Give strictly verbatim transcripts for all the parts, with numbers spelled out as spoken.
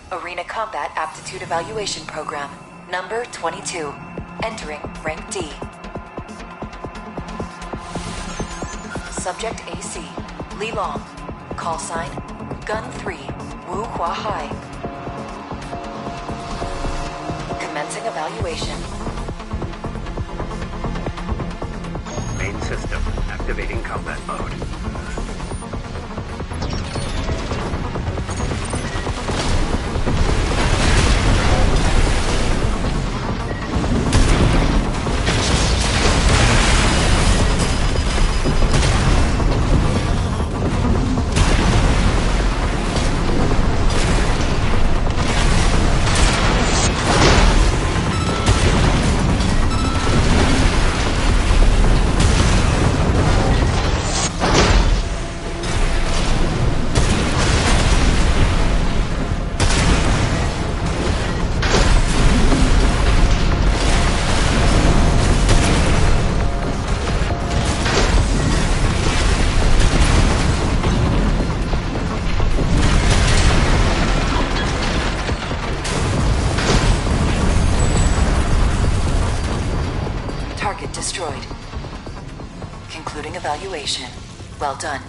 Arena Combat Aptitude Evaluation Program, number twenty-two. Entering rank D. Subject A C, Li Long. Call sign, Gun three, Wu Hua Hai. Commencing evaluation. Main system, activating combat mode. Target destroyed. Concluding evaluation. Well done.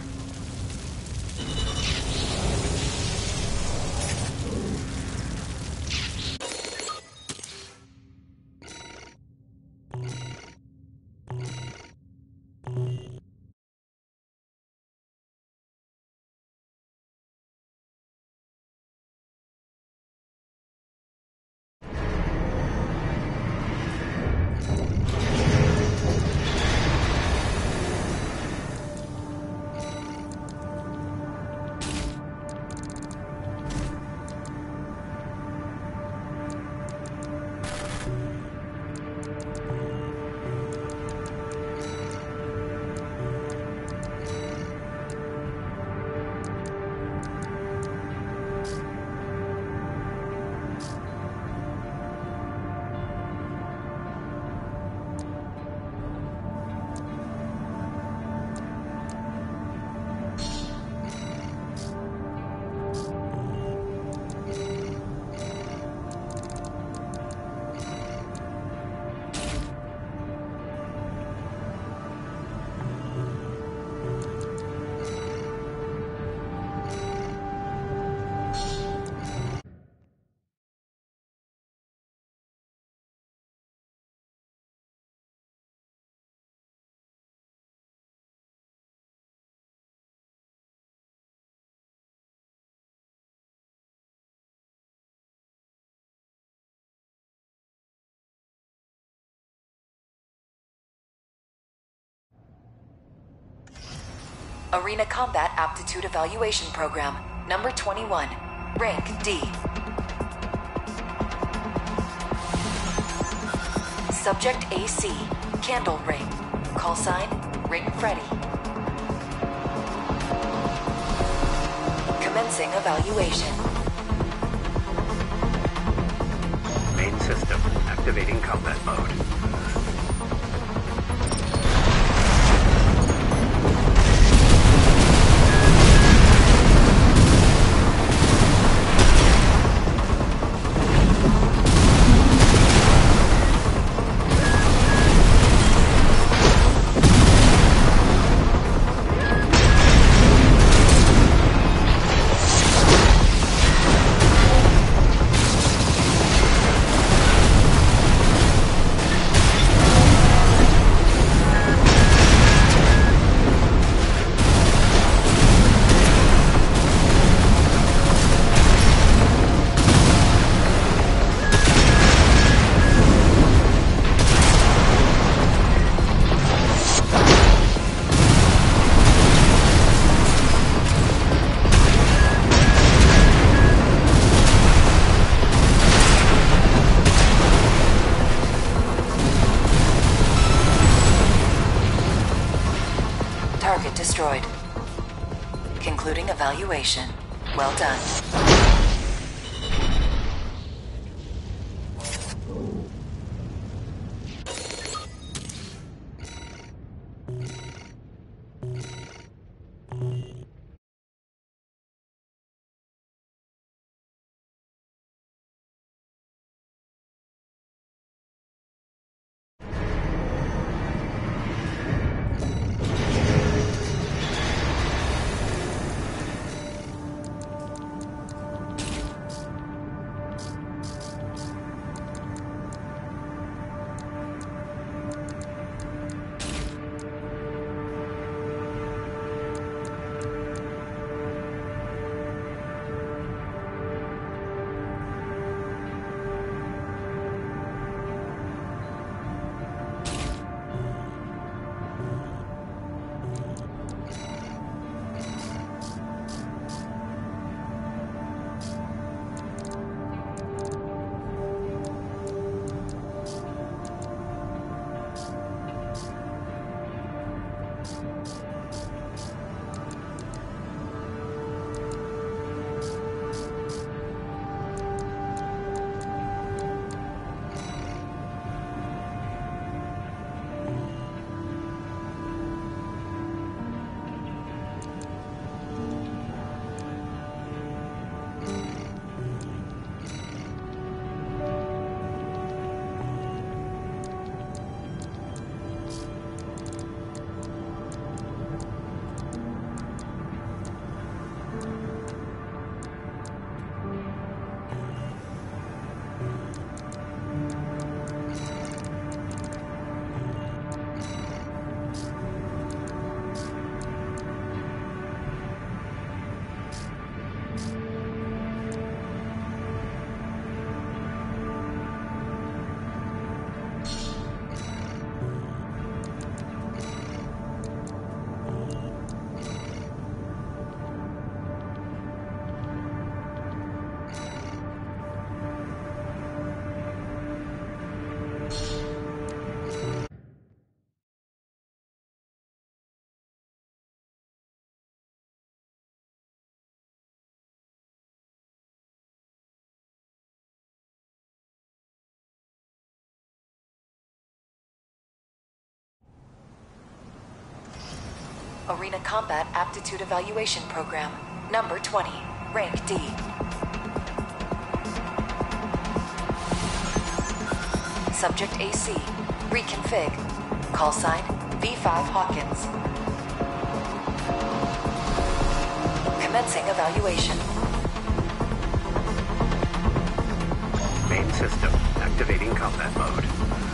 Arena Combat Aptitude Evaluation Program, number twenty-one. Rank D. Subject A C, Candle Ring. Call sign, Ring Freddy. Commencing evaluation. Main system, activating combat mode. Target destroyed. Concluding evaluation. Well done. Arena Combat Aptitude Evaluation Program, number twenty, rank D. Subject A C, reconfig. Call sign V five Hawkins. Commencing evaluation. Main system activating combat mode.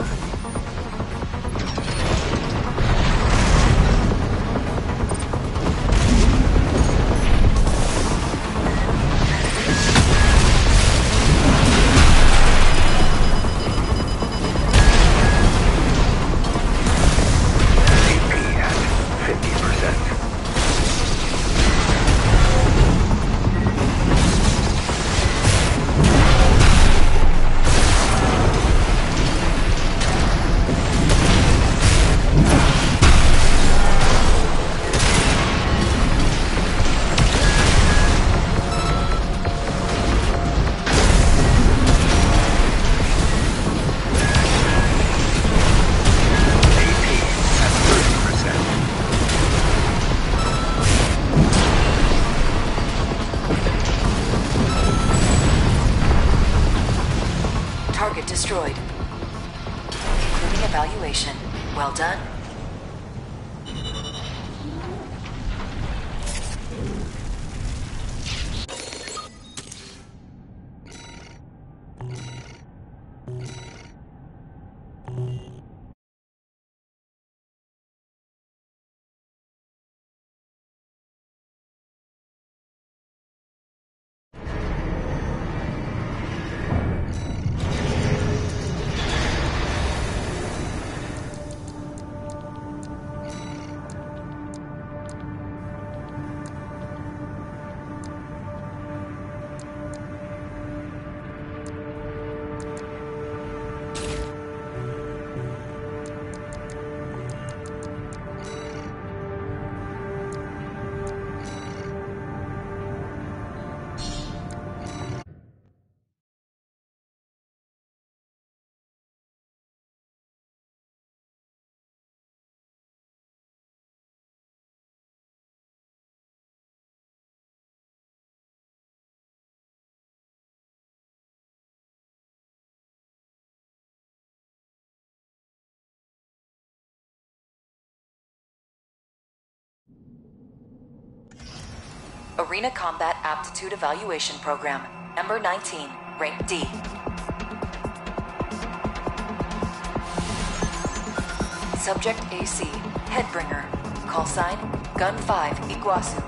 Target destroyed. Concluding evaluation. Well done. Arena Combat Aptitude Evaluation Program, number nineteen, rank D. Subject A C, Headbringer. Call sign, Gun five, Iguazu.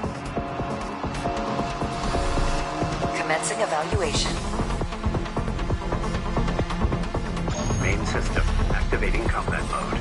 Commencing evaluation. Main system activating combat mode.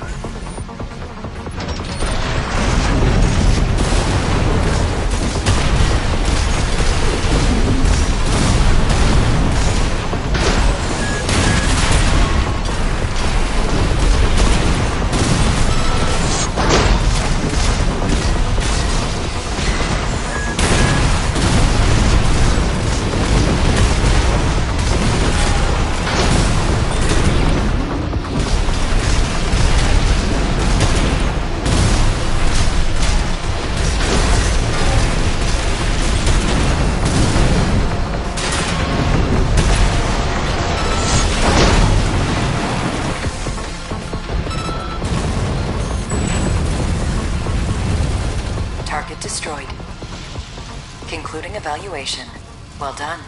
Target destroyed. Concluding evaluation. Well done.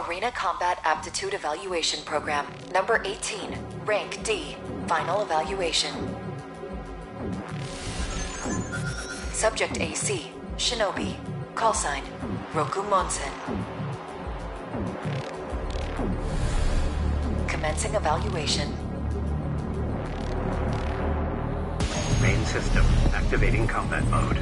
Arena Combat Aptitude Evaluation Program, number eighteen, rank D, final evaluation. Subject A C, Shinobi, call sign, Roku Monsen. Commencing evaluation. Main system activating combat mode.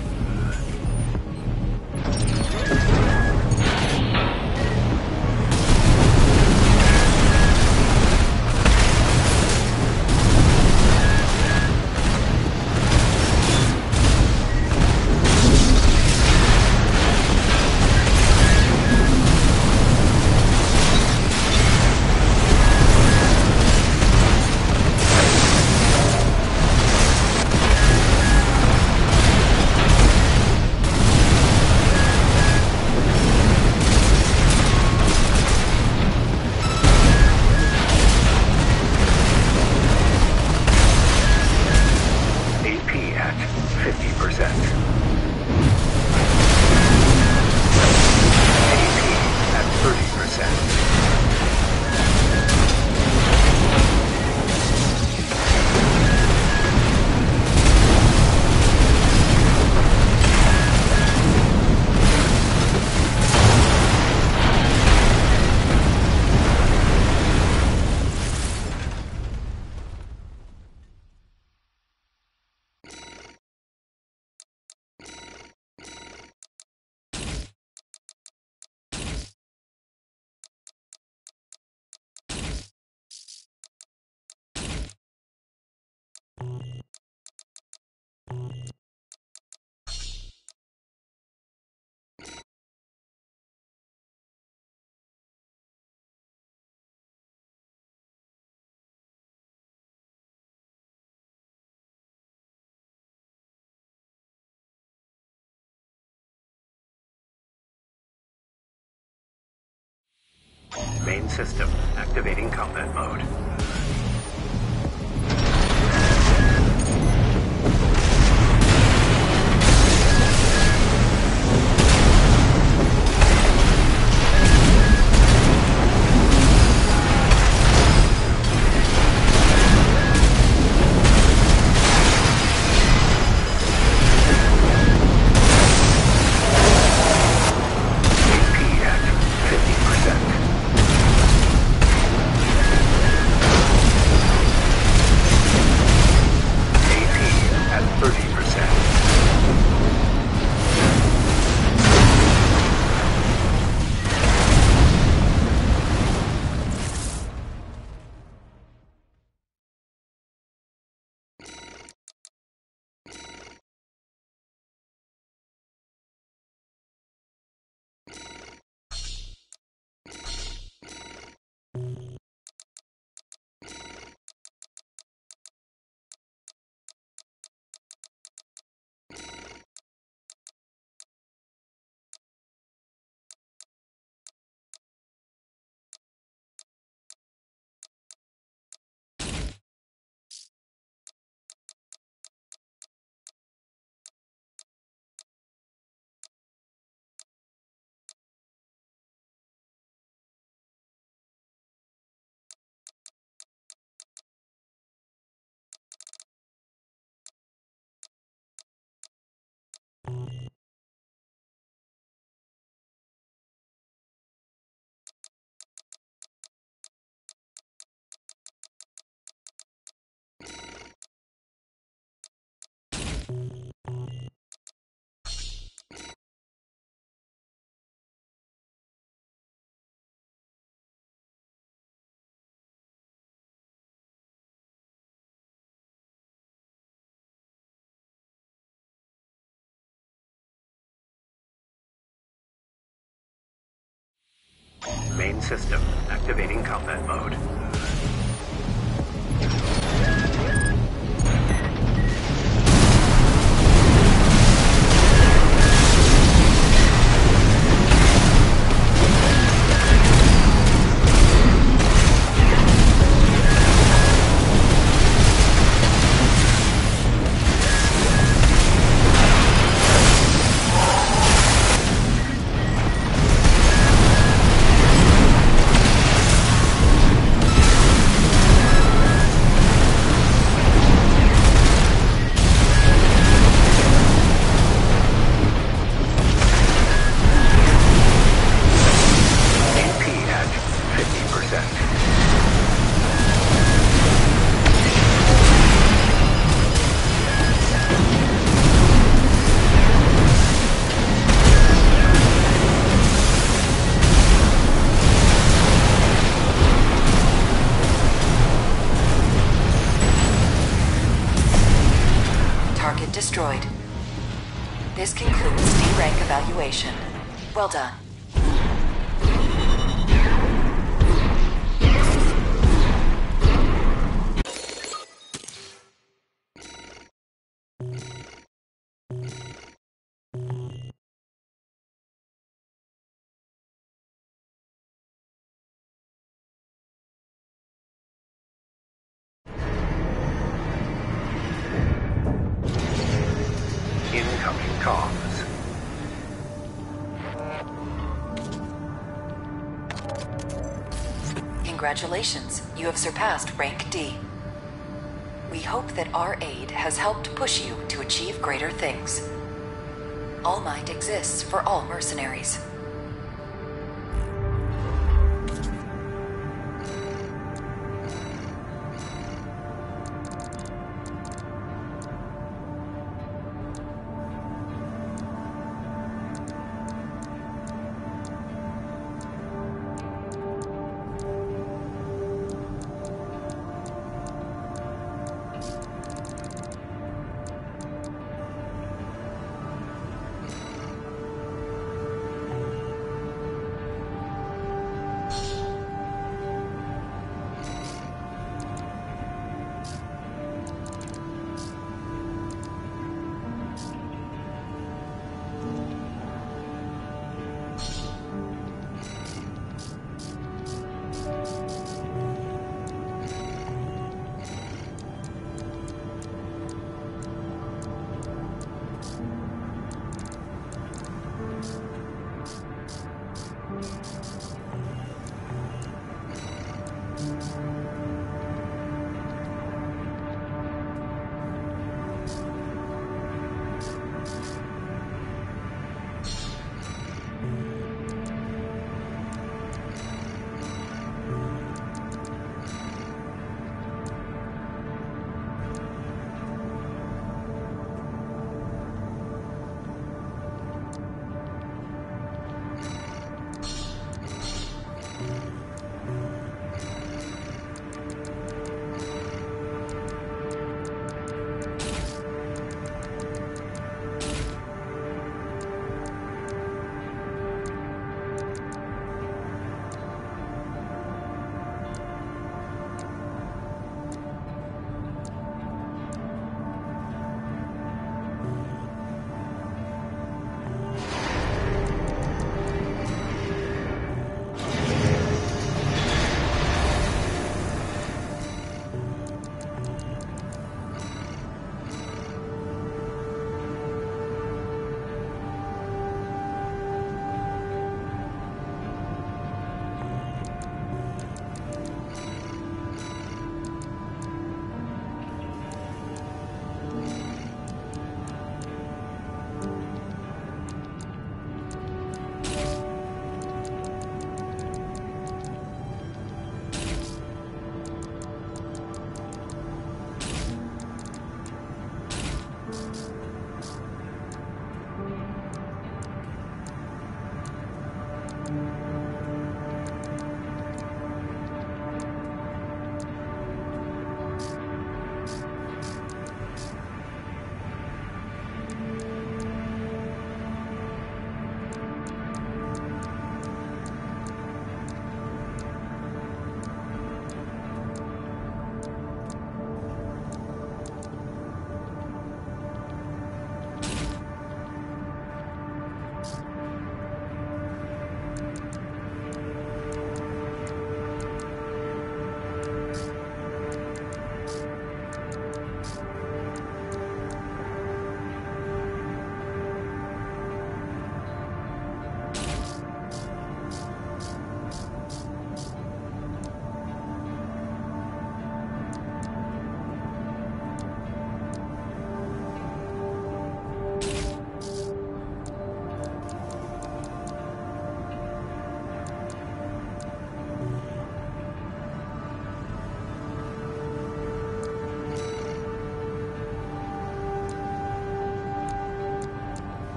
Main system activating combat mode. Main system activating combat mode. destroyed. This concludes D rank evaluation. Well done. Incoming comms. Congratulations, you have surpassed rank D. We hope that our aid has helped push you to achieve greater things. All Might exists for all mercenaries.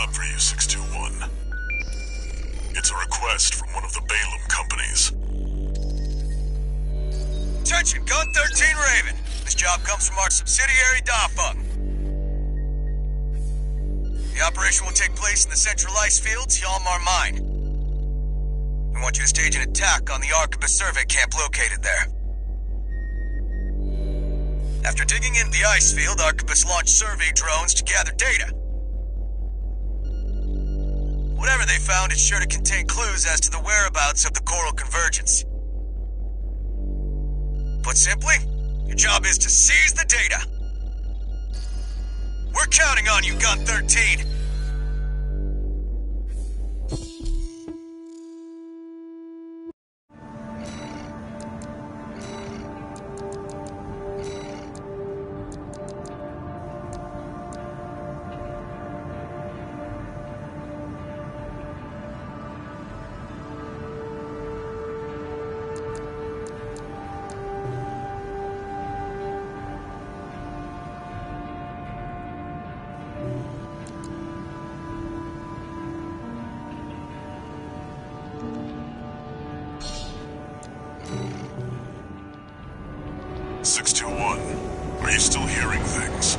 job for you, six two one. It's a request from one of the Balaam companies. Attention, Gun thirteen Raven. This job comes from our subsidiary, Dafeng. The operation will take place in the central ice fields, Yalmar Mine. We want you to stage an attack on the Arquebus survey camp located there. After digging into the ice field, Arquebus launched survey drones to gather data. Whatever they found is sure to contain clues as to the whereabouts of the Coral Convergence. Put simply, your job is to seize the data. We're counting on you, Gun thirteen. six two one, are you still hearing things?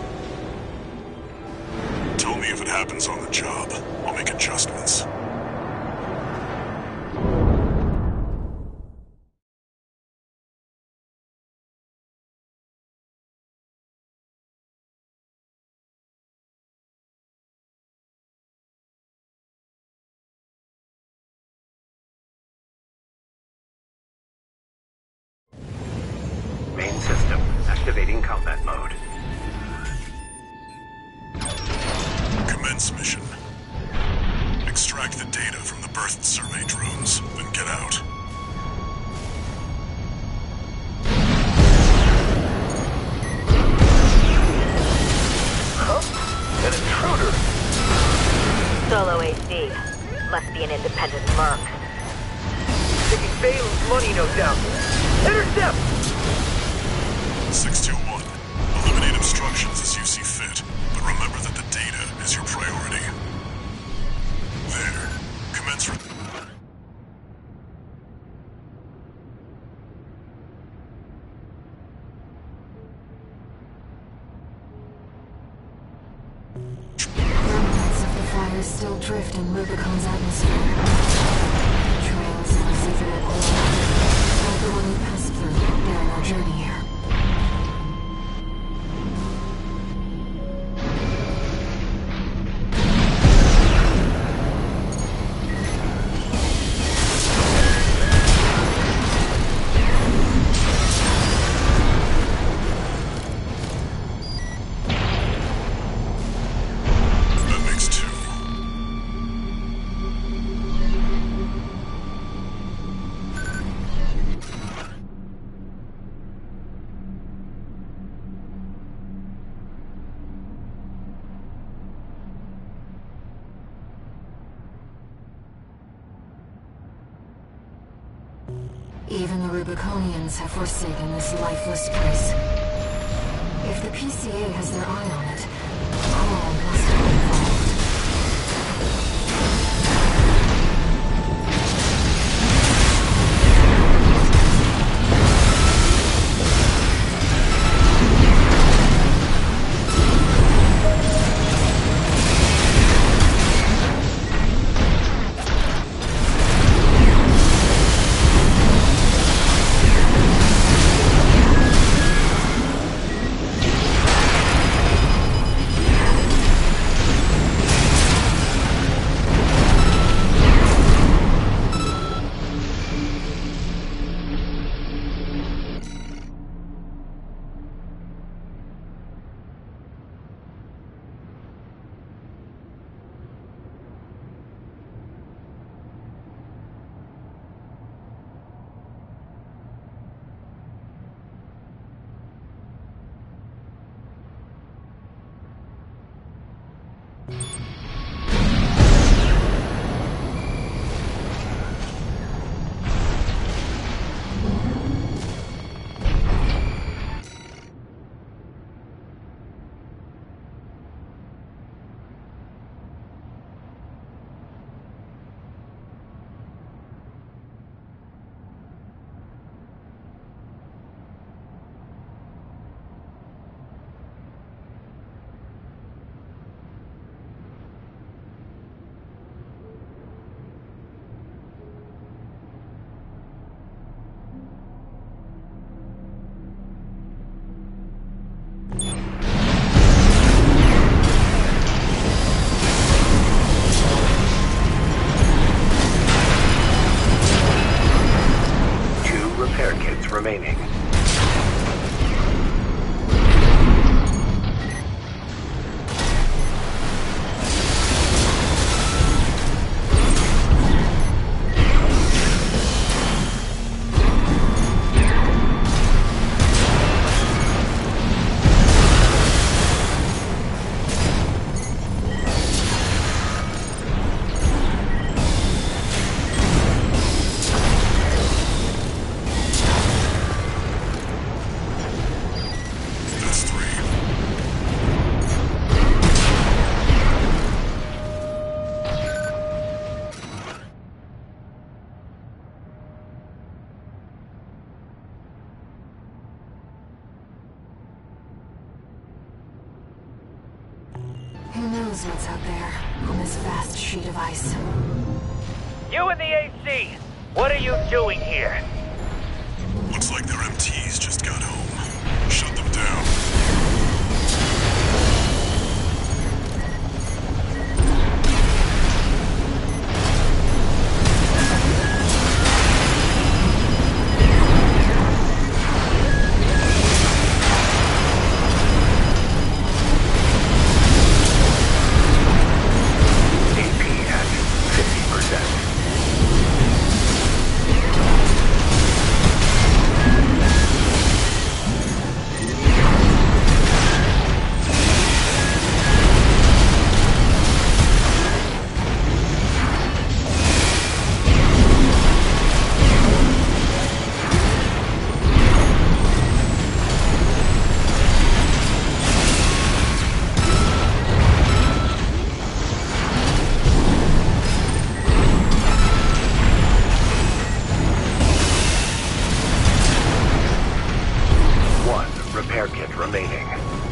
Tell me if it happens on the job. I'll make adjustments. Main system activating combat mode. Commence mission. Extract the data from the birth survey drones, then get out. Huh? An intruder! Solo A C. Must be an independent merc. Taking Balam's money, no doubt. Intercept! six two one, eliminate obstructions as you see fit, but remember that the data is your priority. There. Commence re- Remnants of the fires still drift in Rubicon's atmosphere. Trails of residual oil, like the one we passed through during our journey here. That makes two. Even the Rubiconians have forsaken this lifeless place. If the P C A has their eye on it, Coral must have been involved. repair kits remaining. Who knows what's out there on this vast sheet of ice? You and the A C! What are you doing here? Looks like their M Ts just got home. Shut them down. Repair kit remaining.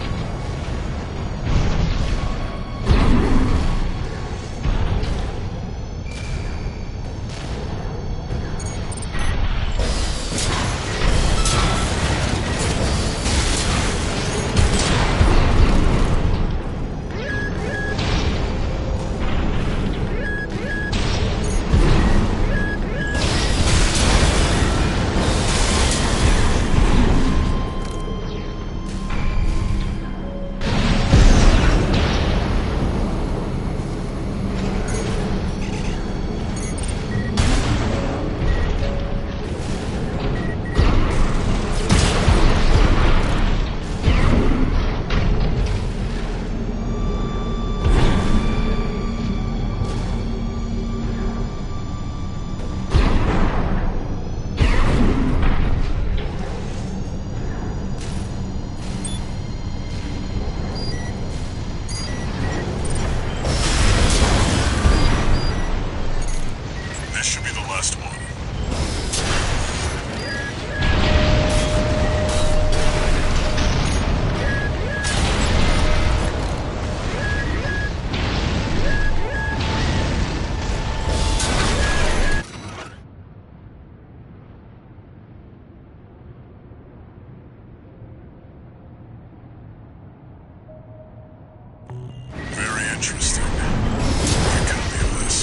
Interesting. I copy of this.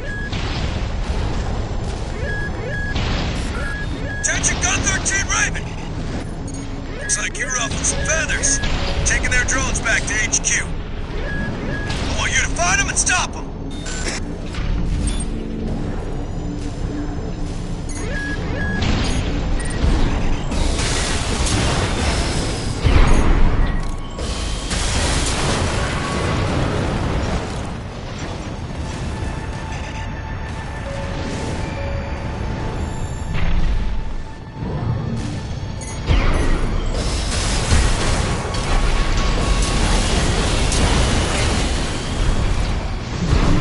Attention Gun thirteen Raven! Looks like you ruffled some feathers. Taking their drones back to H Q. I want you to find them and stop them. You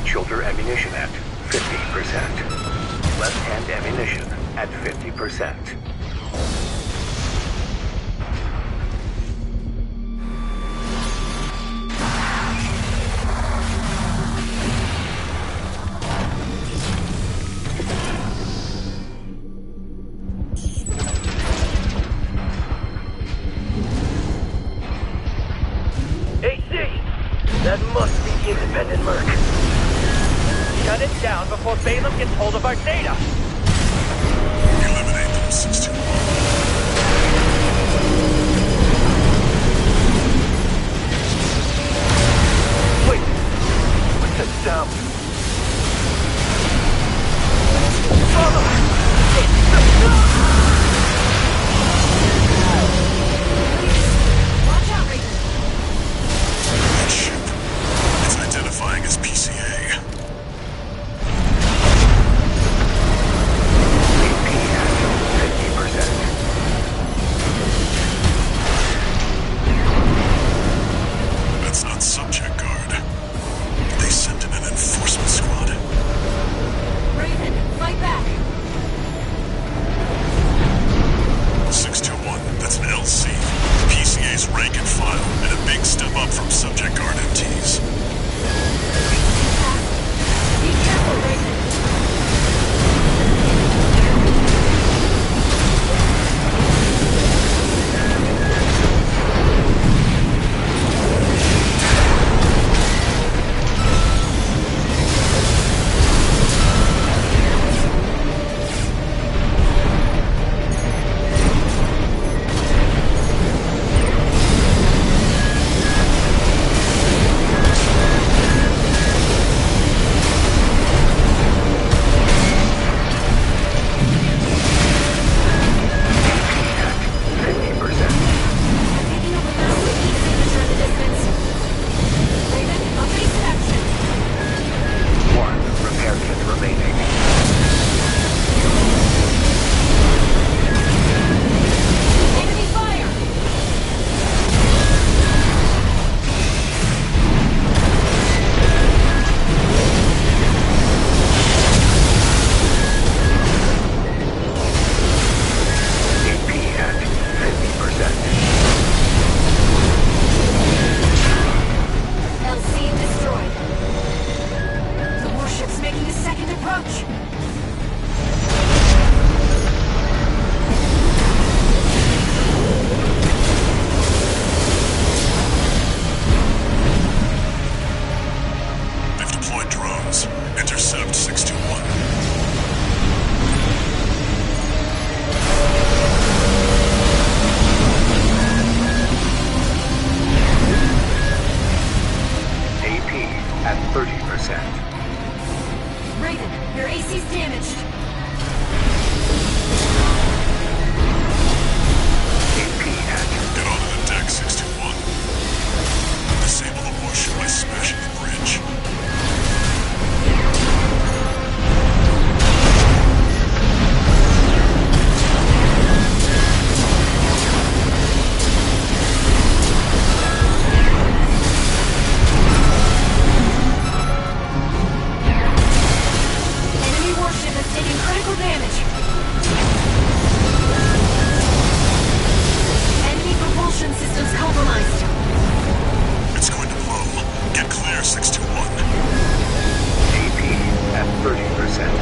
right shoulder ammunition at fifty percent. Left hand ammunition at fifty percent. A C! That must be the independent merc. Shut it down before Balaam gets hold of our data! Eliminate them, six two one. Wait! What's that sound? Follow! Watch out, Raven! That ship. It's identifying as P C A. fifty percent. That's not subject guard. They sent in an enforcement squad. Raven, fight back! six two one, that's an L C. P C A's rank and file, and a big step up from subject guard M Ts. Be careful, Raven! fifty percent. Taking over now with each signature in the distance. Raven, evasive action! One repair kit remaining. Enemy fire! A P at fifty percent. L C destroyed. The warship's making a second approach. They've deployed drones. Intercept six two one. A P at thirty percent. Raven, your A C's damaged. A P at Get onto the deck, six two one. Disable the warship by smashing the bridge. Enemy warship has taken critical damage. Enemy propulsion systems compromised. It's going to blow. Get clear, six two one. A P at thirty percent.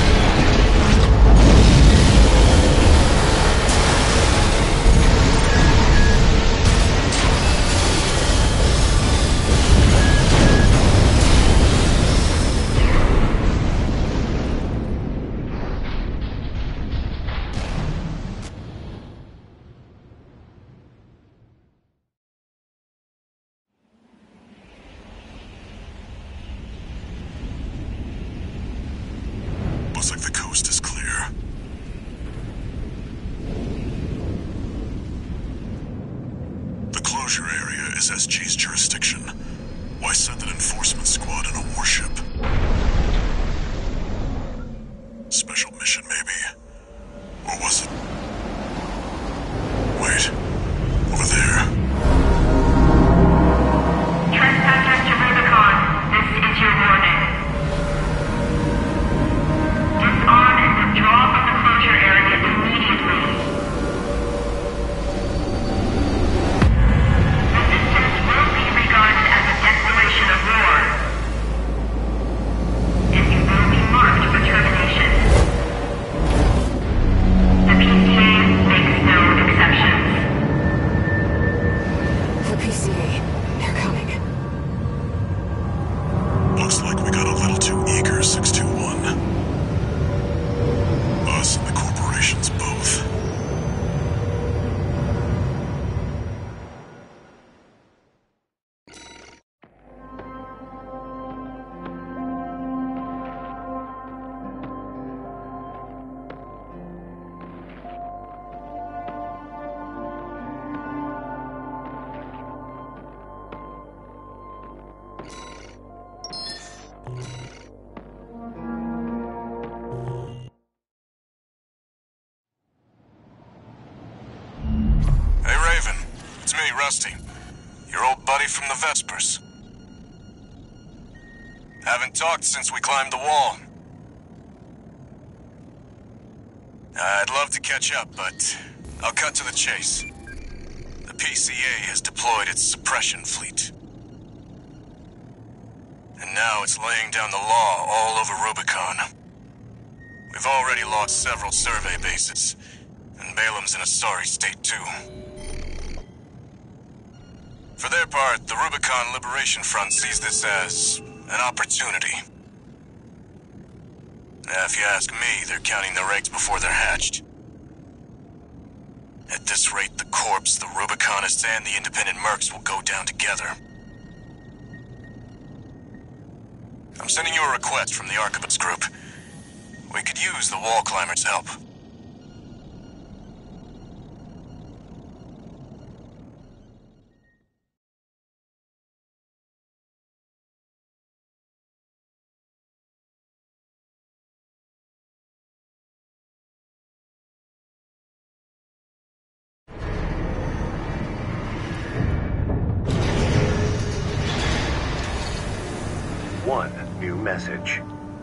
Looks like the coast is clear. The closure area is S G's jurisdiction. Why send an enforcement squad in a warship? Special mission, maybe? Or was it? Wait. Over there. Trespassers to Rubicon, this is your warning. It's me, Rusty. Your old buddy from the Vespers. Haven't talked since we climbed the wall. I'd love to catch up, but I'll cut to the chase. The P C A has deployed its suppression fleet. And now it's laying down the law all over Rubicon. We've already lost several survey bases, and Balam's in a sorry state too. For their part, the Rubicon Liberation Front sees this as an opportunity. If you ask me, they're counting their eggs before they're hatched. At this rate, the Corps, the Rubiconists, and the independent mercs will go down together. I'm sending you a request from the Arquebus group. We could use the wall climbers' help. One new message.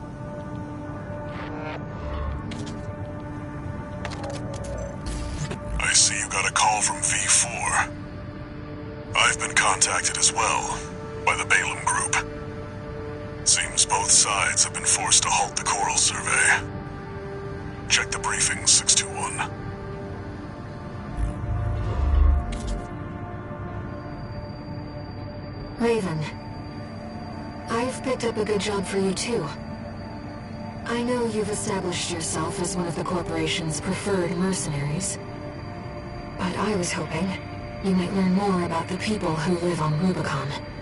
I see you got a call from V four. I've been contacted as well, by the Balam group. Seems both sides have been forced to halt the Coral survey. Check the briefing, six two one. Raven, I've picked up a good job for you too. I know you've established yourself as one of the corporation's preferred mercenaries, but I was hoping you might learn more about the people who live on Rubicon.